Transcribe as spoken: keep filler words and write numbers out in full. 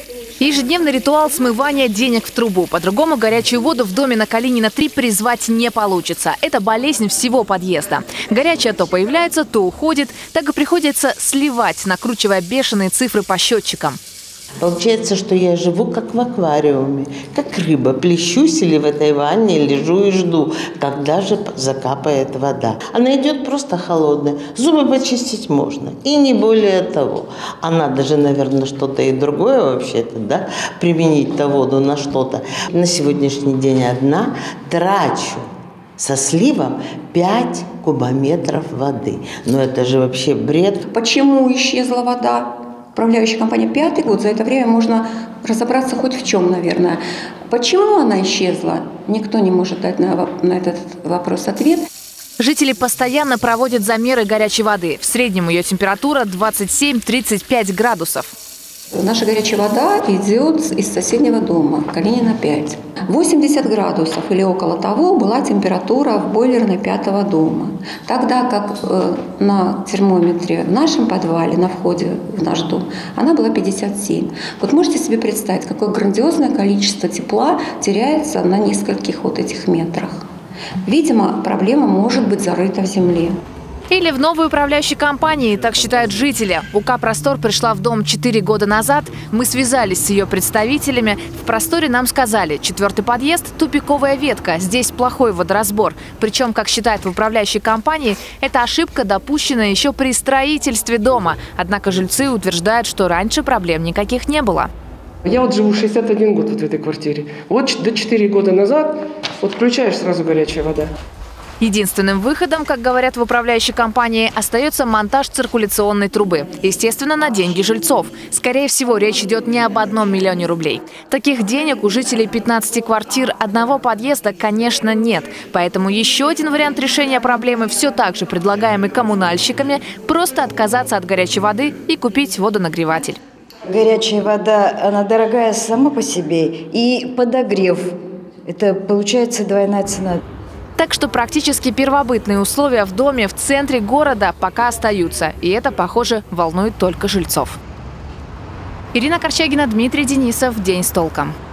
Ежедневный ритуал смывания денег в трубу. По-другому горячую воду в доме на Калинина три призвать не получится. Это болезнь всего подъезда. Горячая то появляется, то уходит. Так и приходится сливать, накручивая бешеные цифры по счетчикам. Получается, что я живу как в аквариуме, как рыба. Плещусь или в этой ванне лежу и жду, когда же закапает вода. Она идет просто холодная. Зубы почистить можно. И не более того. А надо же, наверное, что-то и другое вообще-то, да, применить-то воду на что-то. На сегодняшний день одна трачу со сливом пять кубометров воды. Но это же вообще бред. Почему исчезла вода? Управляющая компания пятый год, за это время можно разобраться хоть в чем, наверное. Почему она исчезла? Никто не может дать на, на этот вопрос ответ. Жители постоянно проводят замеры горячей воды. В среднем ее температура двадцать семь — тридцать пять градусов. Наша горячая вода идет из соседнего дома, Калинина пять. восемьдесят градусов или около того была температура в бойлерной пятого дома. Тогда как э, на термометре в нашем подвале, на входе в наш дом, она была пятьдесят семь. Вот можете себе представить, какое грандиозное количество тепла теряется на нескольких вот этих метрах. Видимо, проблема может быть зарыта в земле. Или в новой управляющей компании, так считают жители. УК «Простор» пришла в дом четыре года назад. Мы связались с ее представителями. В «Просторе» нам сказали, четвертый подъезд – тупиковая ветка, здесь плохой водоразбор. Причем, как считают в управляющей компании, это ошибка допущена еще при строительстве дома. Однако жильцы утверждают, что раньше проблем никаких не было. Я вот живу шестьдесят один год вот в этой квартире. Вот до четыре года назад вот включаешь сразу горячая вода. Единственным выходом, как говорят в управляющей компании, остается монтаж циркуляционной трубы. Естественно, на деньги жильцов. Скорее всего, речь идет не об одном миллионе рублей. Таких денег у жителей пятнадцати квартир одного подъезда, конечно, нет. Поэтому еще один вариант решения проблемы, все так же предлагаемый коммунальщиками, просто отказаться от горячей воды и купить водонагреватель. Горячая вода, она дорогая сама по себе, и подогрев. Это получается двойная цена. Так что практически первобытные условия в доме в центре города пока остаются. И это, похоже, волнует только жильцов. Ирина Корчагина, Дмитрий Денисов. День с толком.